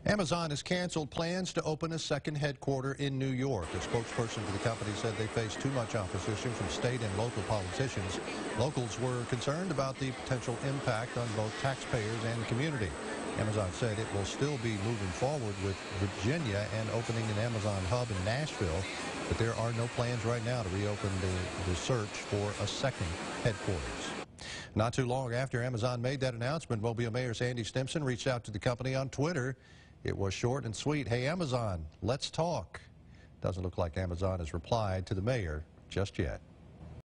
Amazon has canceled plans to open a second headquarters in New York. A spokesperson for the company said they face too much opposition from state and local politicians. Locals were concerned about the potential impact on both taxpayers and the community. Amazon said it will still be moving forward with Virginia and opening an Amazon hub in Nashville, but there are no plans right now to reopen the search for a second headquarters. Not too long after Amazon made that announcement, Mobile Mayor Sandy Stimpson reached out to the company on Twitter. It was short and sweet. Hey, Amazon, let's talk. Doesn't look like Amazon has replied to the mayor just yet.